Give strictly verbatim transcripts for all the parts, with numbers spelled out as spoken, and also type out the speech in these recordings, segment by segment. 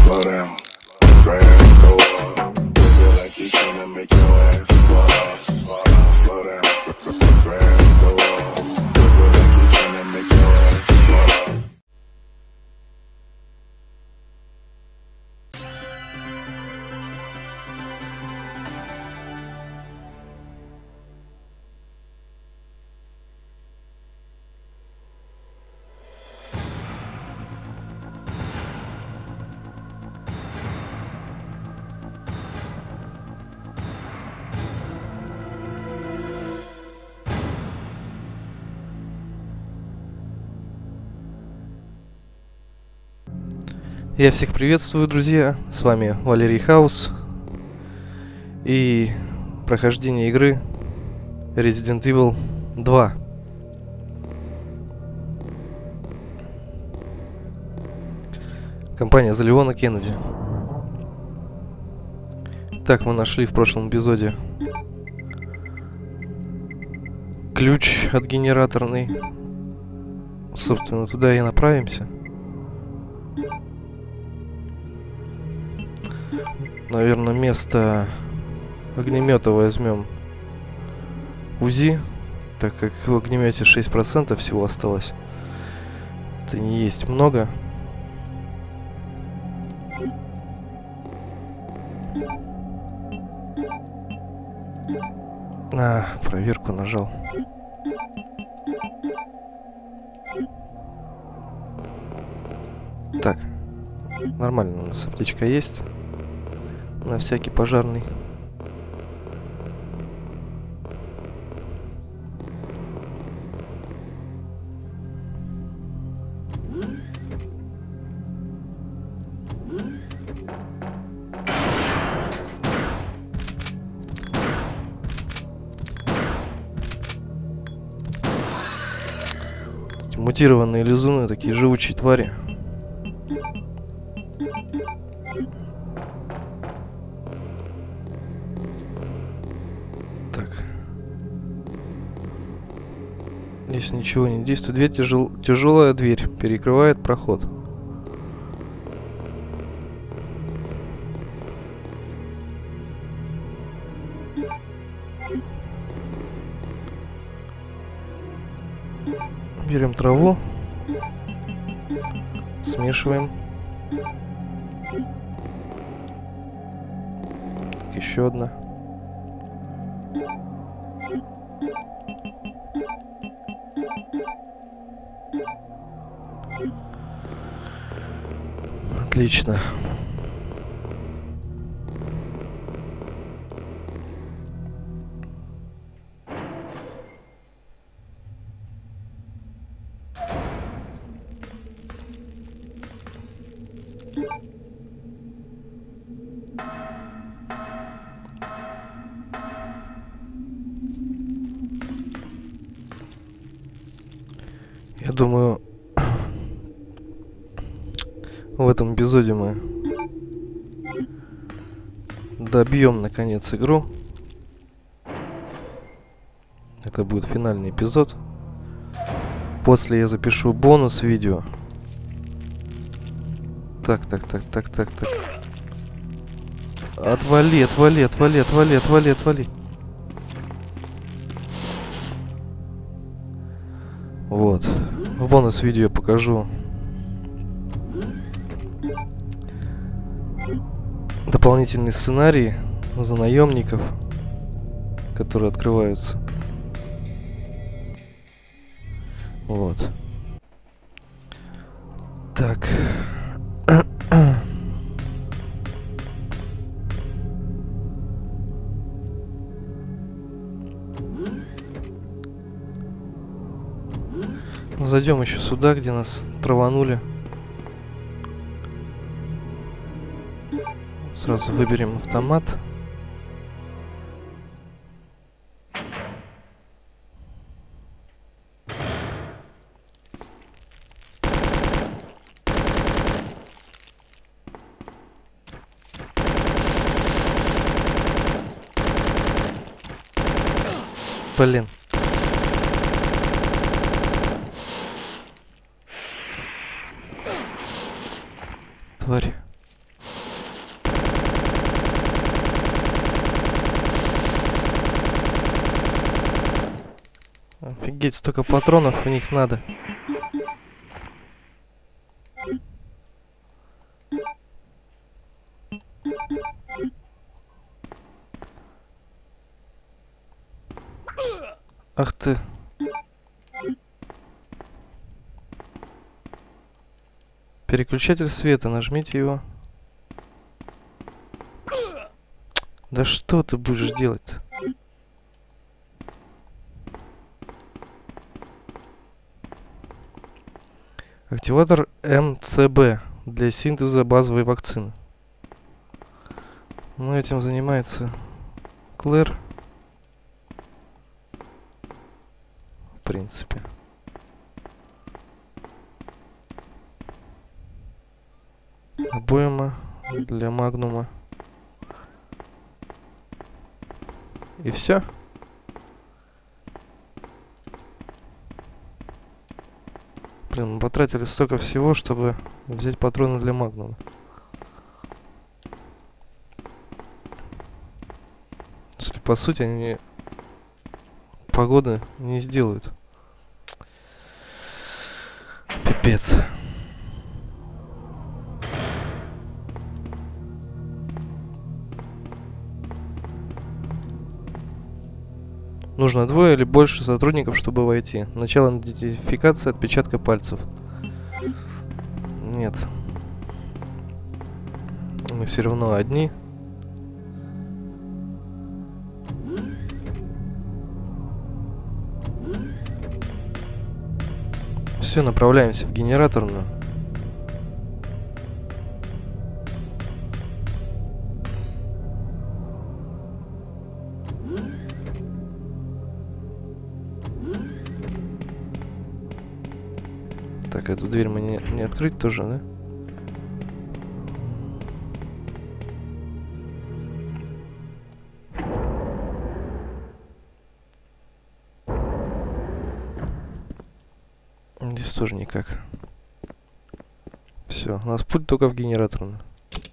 slow down, grab, go up. Feel like you tryna make your ass fall off. Slow down, grab, go up. Feel like you tryna make your ass fall off. Я всех приветствую, друзья, с вами Валерий Хаус и прохождение игры Resident Evil два. Компания за Леона Кеннеди. Так, мы нашли в прошлом эпизоде ключ от генераторной. Собственно, туда и направимся. Наверное, место огнемета возьмем УЗИ, так как в огнемете шесть процентов всего осталось. Это не есть много. А, проверку нажал. Так, нормально, у нас аптечка есть. На всякий пожарный. Эти мутированные лизуны, такие живучие твари. Здесь ничего не действует. Дверь тяжел... Тяжелая дверь перекрывает проход. Берем траву, смешиваем. Так, еще одна. Отлично. Я думаю, в этом эпизоде мы добьем наконец игру. Это будет финальный эпизод. После я запишу бонус видео. Так, так, так, так, так, так. Отвали, отвали, отвали, отвали, отвали, отвали. Вот. В бонус видео я покажу дополнительный сценарий за наемников, которые открываются. Вот. Так. Зайдем еще сюда, где нас траванули. Сразу выберем автомат. Блин. Тварь. Офигеть, столько патронов в них надо. Ах ты. Переключатель света, нажмите его. Да что ты будешь делать-то? Активатор эм цэ бэ для синтеза базовой вакцины. Ну, этим занимается Клэр. В принципе. Обойма для магнума. И все. Блин, мы потратили столько всего, чтобы взять патроны для магнума. Если по сути они погоды не сделают. Пипец. Нужно двое или больше сотрудников, чтобы войти. Начало идентификации отпечатка пальцев. Нет. Мы все равно одни. Все, направляемся в генераторную. Так, эту дверь мы не, не открыть тоже, да? Здесь тоже никак. Все, у нас путь только в генераторную.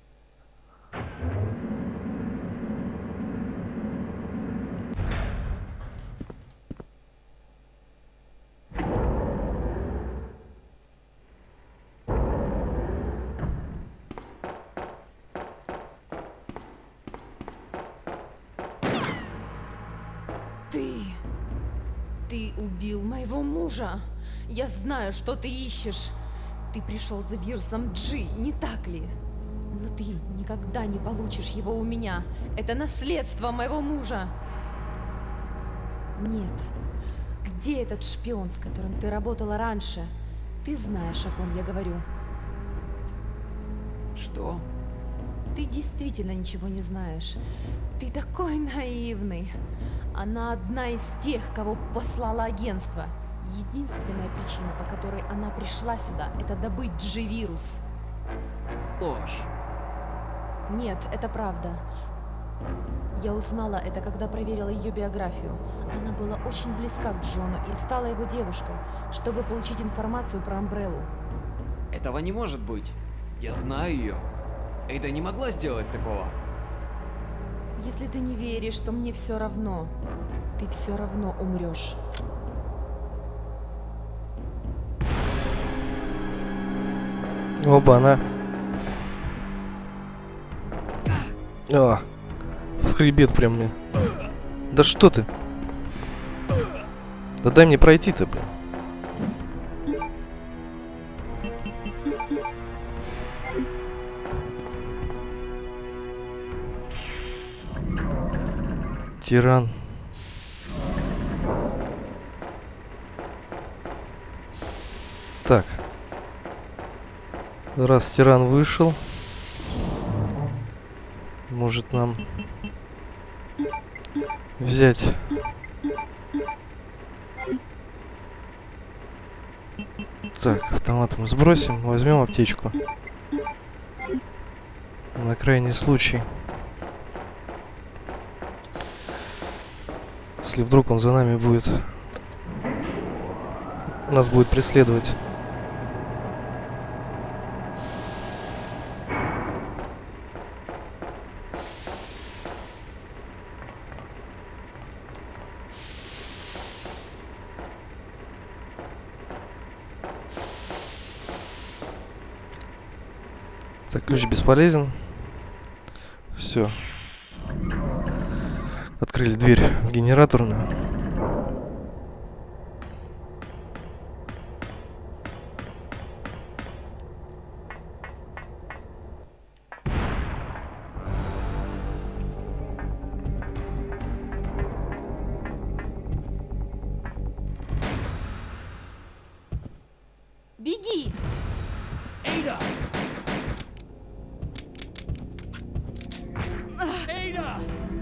Ты... Ты убил моего мужа. Я знаю, что ты ищешь. Ты пришел за вирусом Джи, не так ли? Но ты никогда не получишь его у меня. Это наследство моего мужа. Нет. Где этот шпион, с которым ты работала раньше? Ты знаешь, о ком я говорю. Что? Ты действительно ничего не знаешь. Ты такой наивный. Она одна из тех, кого послало агентство. Единственная причина, по которой она пришла сюда, это добыть Джи-вирус. Ложь. Нет, это правда. Я узнала это, когда проверила ее биографию. Она была очень близка к Джону и стала его девушкой, чтобы получить информацию про Амбреллу. Этого не может быть. Я знаю ее. Эйда не могла сделать такого. Если ты не веришь, то мне все равно. Ты все равно умрешь. Оба-на. О, в хребет прям мне. Да что ты? Да дай мне пройти-то, блин. Тиран. Так. Раз тиран вышел, может нам взять так, автомат мы сбросим, возьмем аптечку на крайний случай, если вдруг он за нами будет, нас будет преследовать. Так, ключ бесполезен. Все. Открыли дверь в генераторную. Беги! Эйда! Эйда!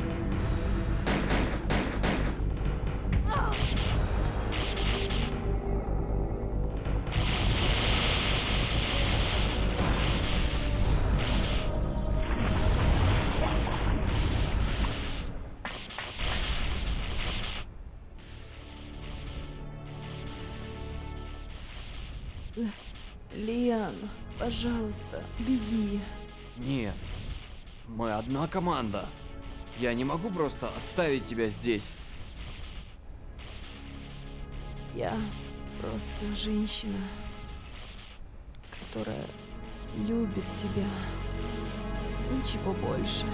Лиан, пожалуйста, беги. Нет. Мы одна команда. Я не могу просто оставить тебя здесь. Я просто женщина, которая любит тебя. Ничего больше.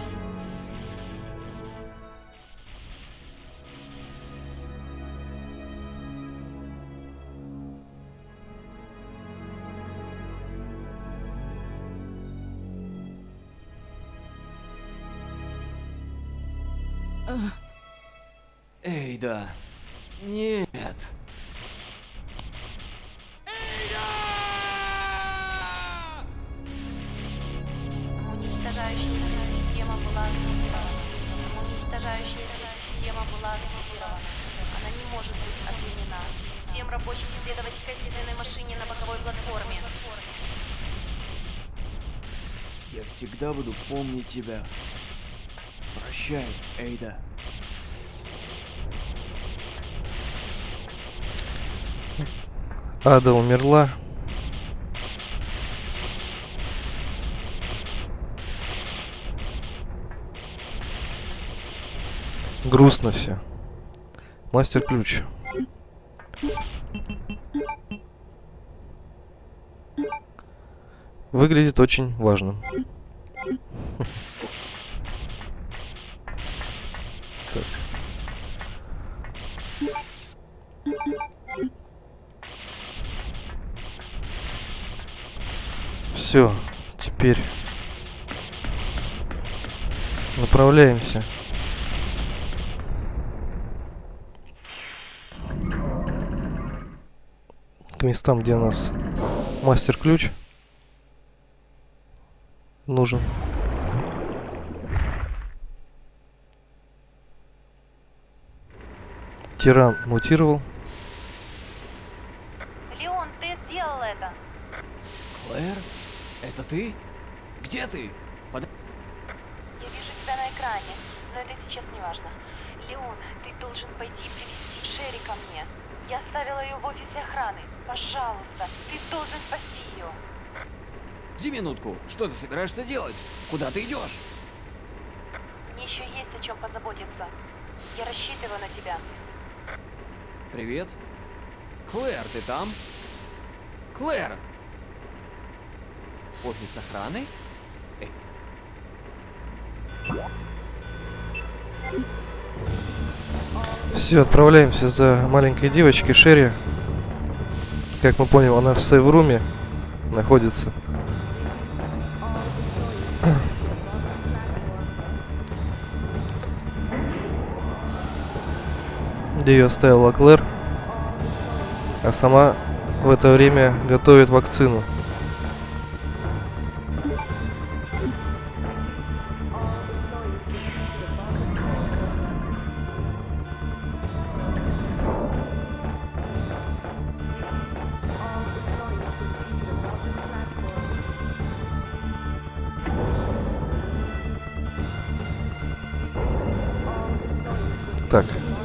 Эйда. Нет. Самоуничтожающаяся система была активирована. Самоуничтожающаяся система была активирована. Она не может быть отменена. Всем рабочим следовать к экстренной машине на боковой платформе. Я всегда буду помнить тебя. Прощай, Эйда. Ада умерла. Грустно все. Мастер-ключ. Выглядит очень важным. Так. Все, теперь направляемся к местам, где у нас мастер-ключ нужен. Тиран мутировал. Леон, ты сделал это. Клэр? Это ты? Где ты? Под... Я вижу тебя на экране, но это сейчас не важно. Леон, ты должен пойти и привести Шерри ко мне. Я оставила ее в офисе охраны. Пожалуйста, ты должен спасти ее. Жди минутку. Что ты собираешься делать? Куда ты идешь? Мне еще есть о чем позаботиться. Я рассчитываю на тебя. Привет. Клэр, ты там? Клэр! Офис охраны? Э. Все, отправляемся за маленькой девочкой Шерри. Как мы поняли, она в сейв-руме находится. Где ее оставила Клэр, а сама в это время готовит вакцину. Так.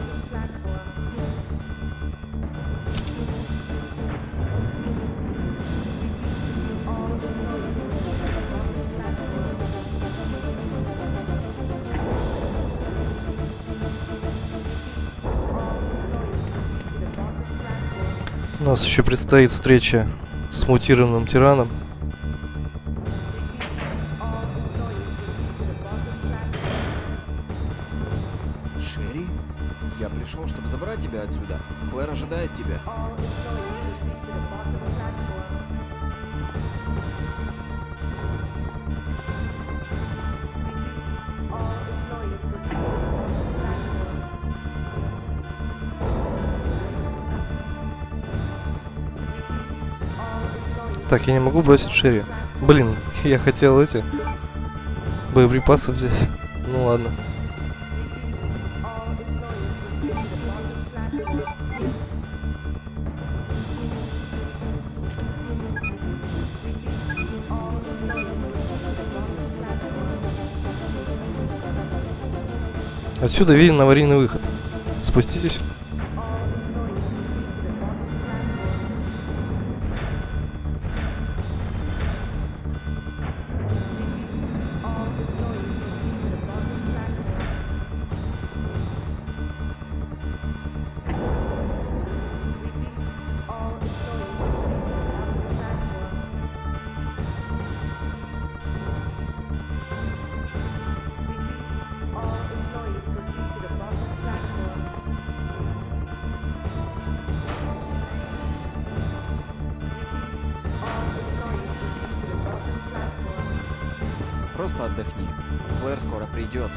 У нас еще предстоит встреча с мутированным тираном. Я пришел, чтобы забрать тебя отсюда. Клэр ожидает тебя. Так, я не могу бросить Шерри. Блин, я хотел эти боеприпасы взять. Ну ладно. Отсюда виден аварийный выход. Спуститесь. Просто отдохни. Клэр скоро придет.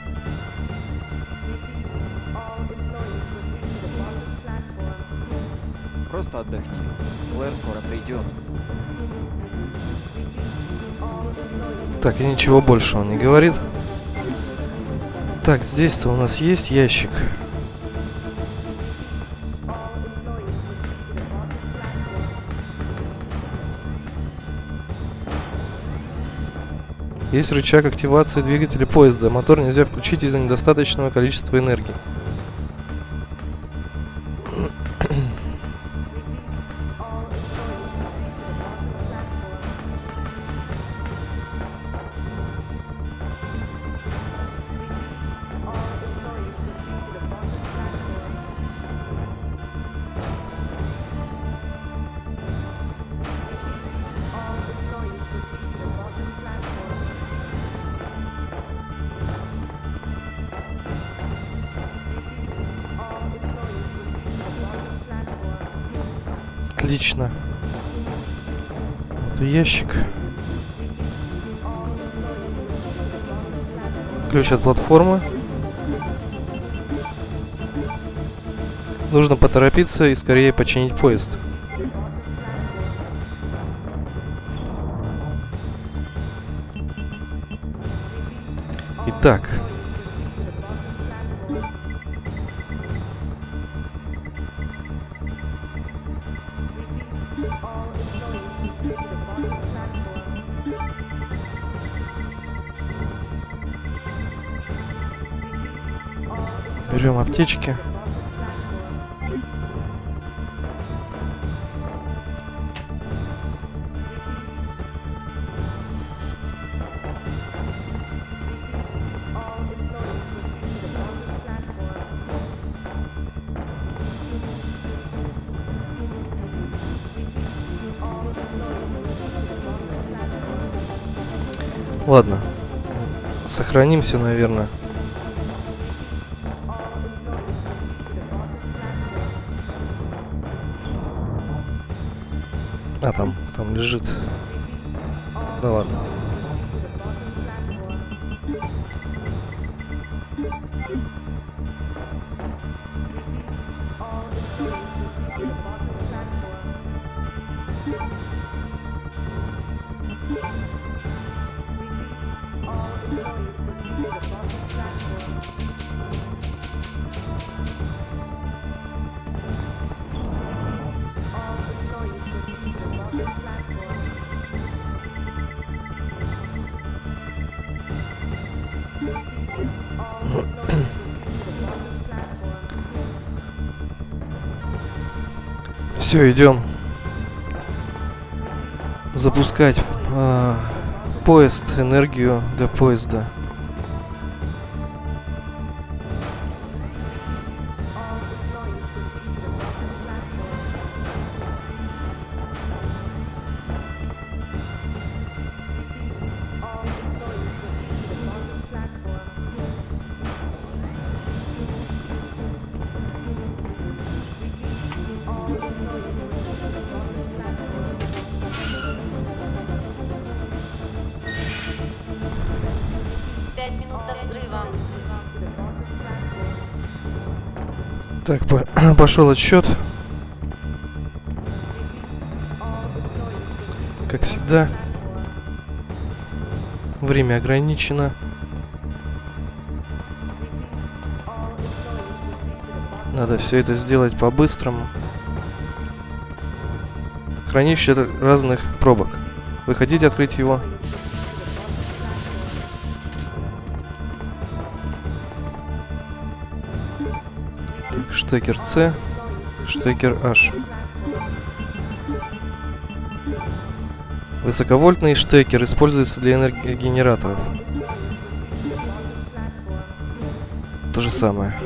Просто отдохни. Клэр скоро придет. Так, и ничего больше он не говорит. Так, здесь-то у нас есть ящик. Есть рычаг активации двигателя поезда. Мотор нельзя включить из-за недостаточного количества энергии. Отлично. Это ящик. Ключ от платформы. Нужно поторопиться и скорее починить поезд. Итак. Берем аптечки. Ладно. Сохранимся, наверное. А, там, там лежит. Да ладно. Все, идем запускать а, поезд, энергию для поезда. пять минут до взрыва. Так, по пошел отсчет. Как всегда. Время ограничено. Надо все это сделать по-быстрому. Хранилище разных пробок. Вы хотите открыть его? Так, штекер С, штекер H. Высоковольтный штекер используется для энергогенераторов. То же самое.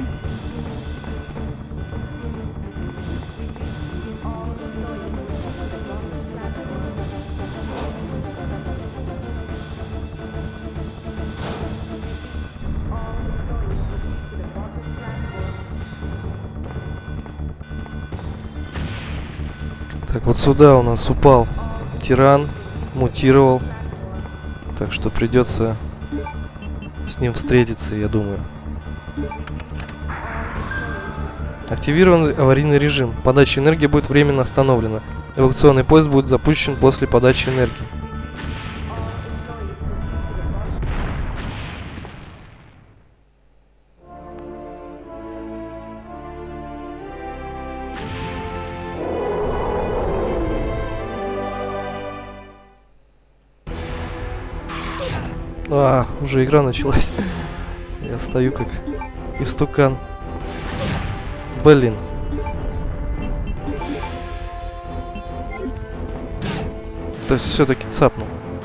Так, вот сюда у нас упал тиран, мутировал. Так что придется с ним встретиться, я думаю. Активирован аварийный режим. Подача энергии будет временно остановлена. Эвакуационный поезд будет запущен после подачи энергии. А, уже игра началась. Я стою как истукан. Блин. То есть все-таки цапнул.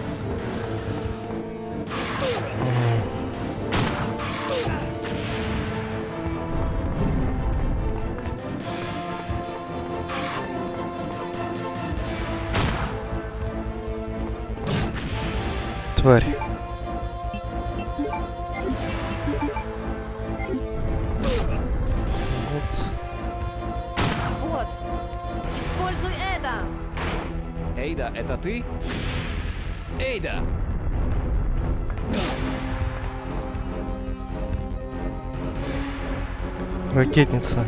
Тварь. Вот. Используй это. Эйда, это ты? Эйда! Ракетница.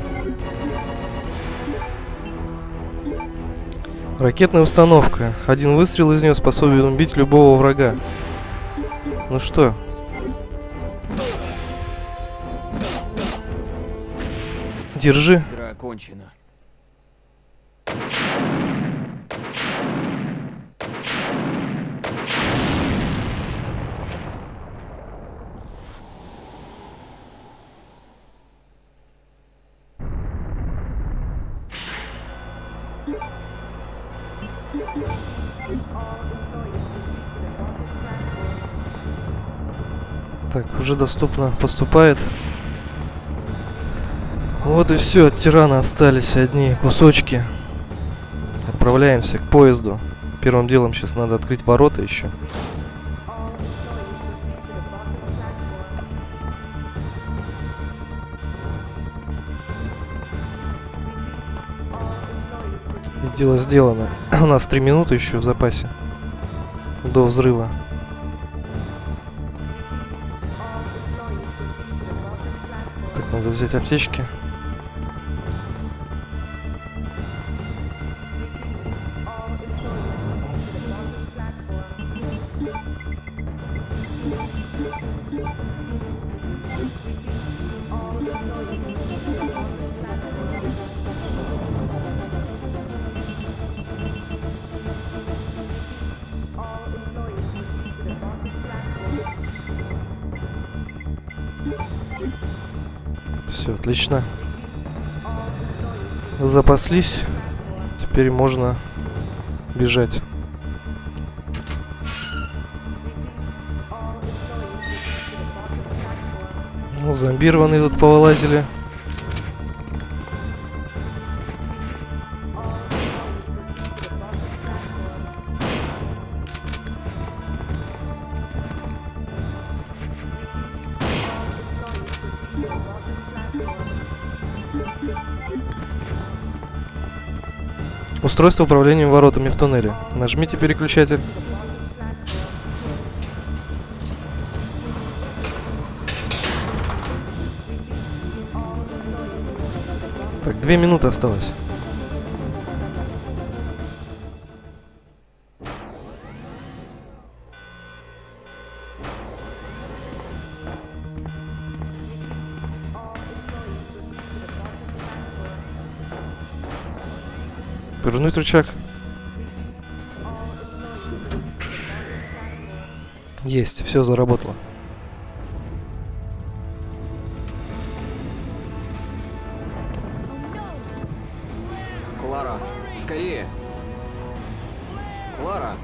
Ракетная установка. Один выстрел из нее способен убить любого врага. Ну что? Держи. Игра окончена. Так, уже доступно поступает. Вот и все, от тирана остались одни кусочки. Отправляемся к поезду. Первым делом сейчас надо открыть ворота еще. И дело сделано. У нас три минуты еще в запасе до взрыва. Так, надо взять аптечки. Все, отлично. Запаслись. Теперь можно бежать. Ну, зомбированные тут повылазили. Устройство управления воротами в туннеле. Нажмите переключатель. Так, две минуты осталось. Повернуть рычаг. Есть, все заработало. Клара, скорее! Клара!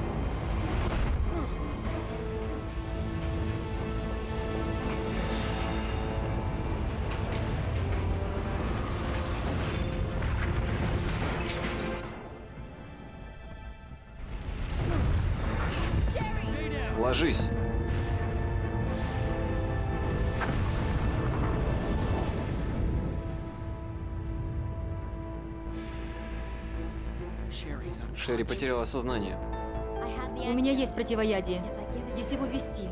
Ложись! Шерри потеряла сознание. У меня есть противоядие. Если его ввести.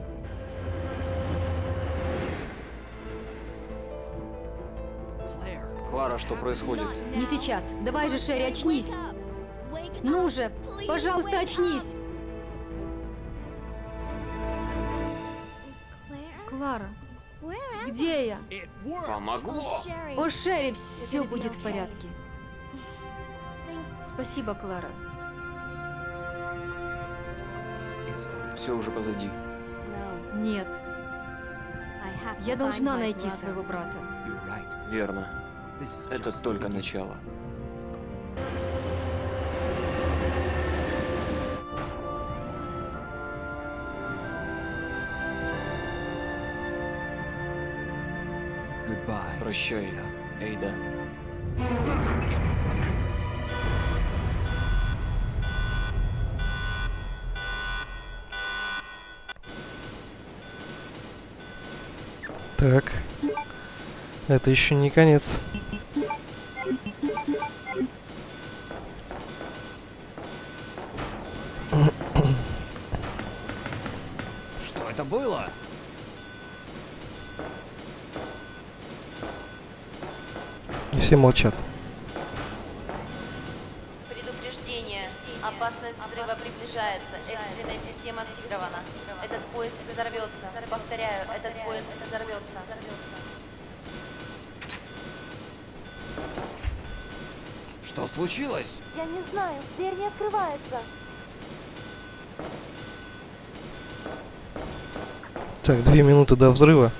Клара, что происходит? Не сейчас. Давай же, Шерри, очнись. Ну же, пожалуйста, очнись. Клара, где я? Помогло! О, Шерри, все будет в порядке. Спасибо, Клара. Все уже позади. Нет, я должна найти своего брата. Верно. Это только начало. Прощай, Эйда. Так. Это еще не конец. Что это было? И все молчат. Предупреждение. Опасность взрыва приближается. Экстренная система активирована. Этот поезд взорвется. Повторяю, этот поезд взорвется. Что случилось? Я не знаю, дверь не открывается. Так, две минуты до взрыва.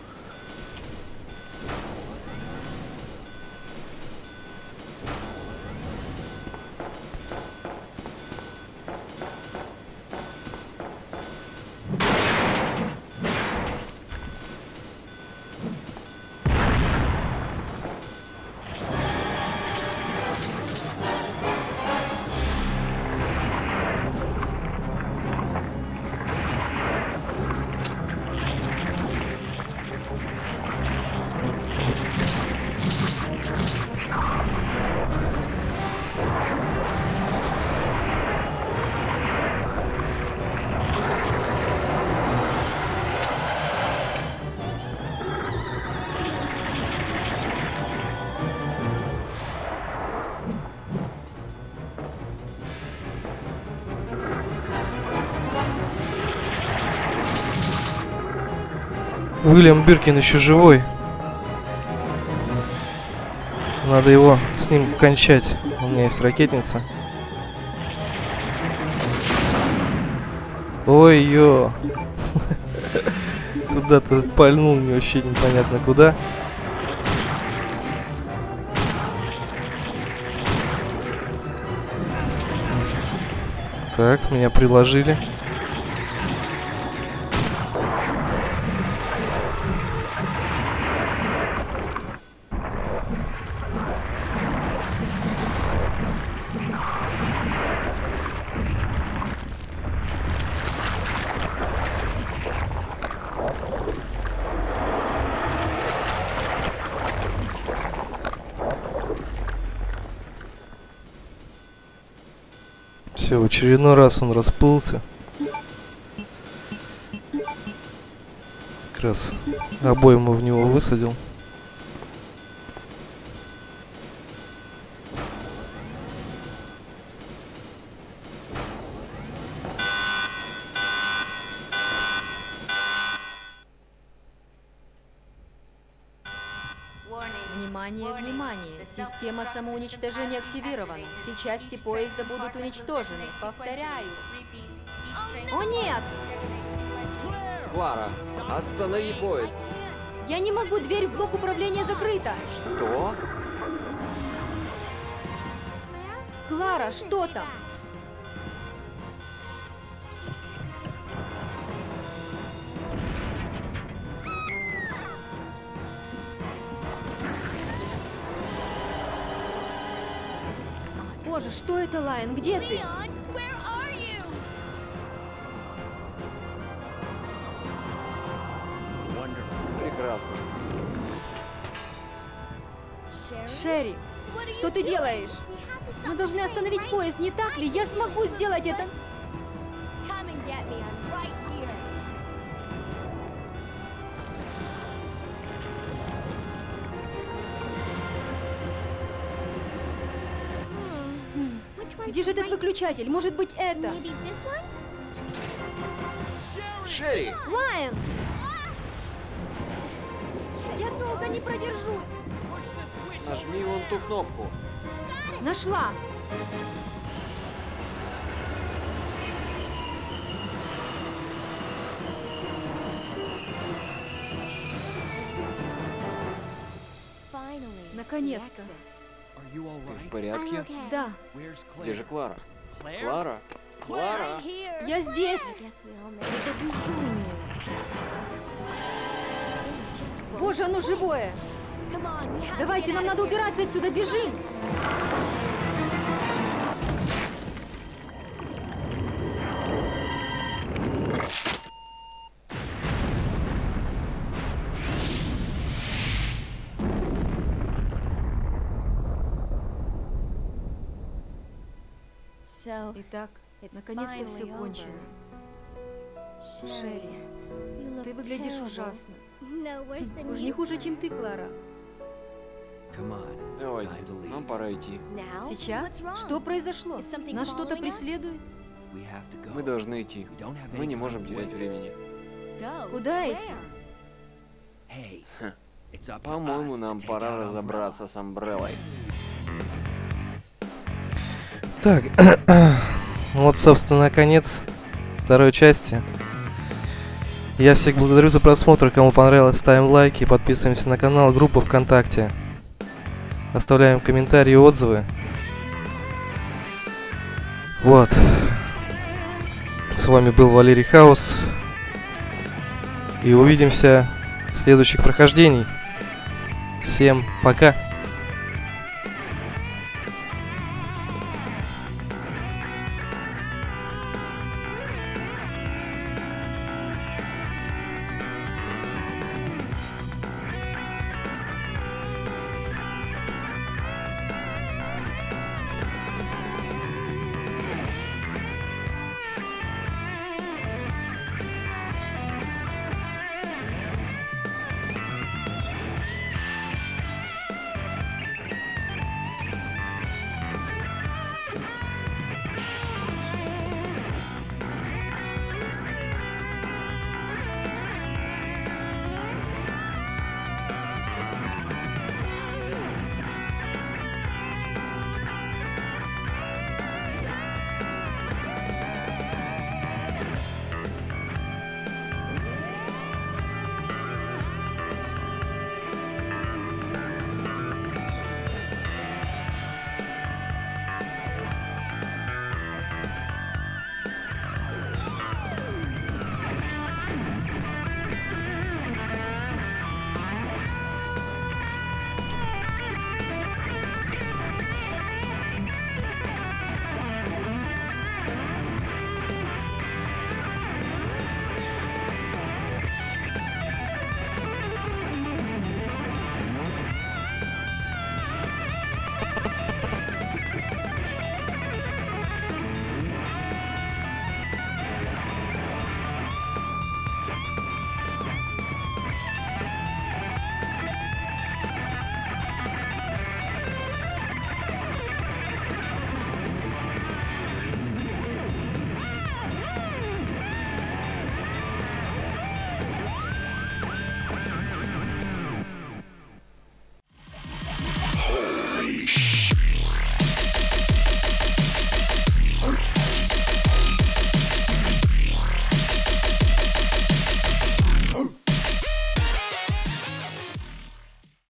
Уильям Биркин еще живой. Надо его с ним кончать. У меня есть ракетница. Ой-ё. Куда-то пальнул, мне вообще непонятно куда. Так, меня приложили. Все, в очередной раз он расплылся. Как раз обойму в него высадил. Внимание, внимание! Система самоуничтожения активирована. Все части поезда будут уничтожены. Повторяю. О нет! Клара, останови поезд. Я не могу, дверь в блок управления закрыта. Что? Клара, что там? Боже, что это, Лайон? Где ты? Прекрасно. Шерри, что ты делаешь? Мы должны остановить поезд, не так ли? Я смогу сделать это. Где же этот выключатель? Может быть, это? Шерри! Лайон! Я долго не продержусь. Нажми вон ту кнопку. Нашла. Наконец-то. Ты в порядке? Да, Где же Клара? Клара? Клара? я здесь. Это безумие. Боже, оно живое. Давайте, нам надо убираться отсюда, бежим. Итак, наконец-то все кончено. Шерри, ты выглядишь ужасно. Уж не хуже, чем ты, Клара. Давайте, нам пора идти. Сейчас? Что произошло? Нас что-то преследует? Мы должны идти. Мы не можем терять времени. Куда идти? По-моему, нам пора разобраться с Амбреллой. Так, вот, собственно, конец второй части. Я всех благодарю за просмотр. Кому понравилось, ставим лайки, подписываемся на канал, группу ВКонтакте. Оставляем комментарии и отзывы. Вот. С вами был Валерий Хаус. И увидимся в следующих прохождениях. Всем пока.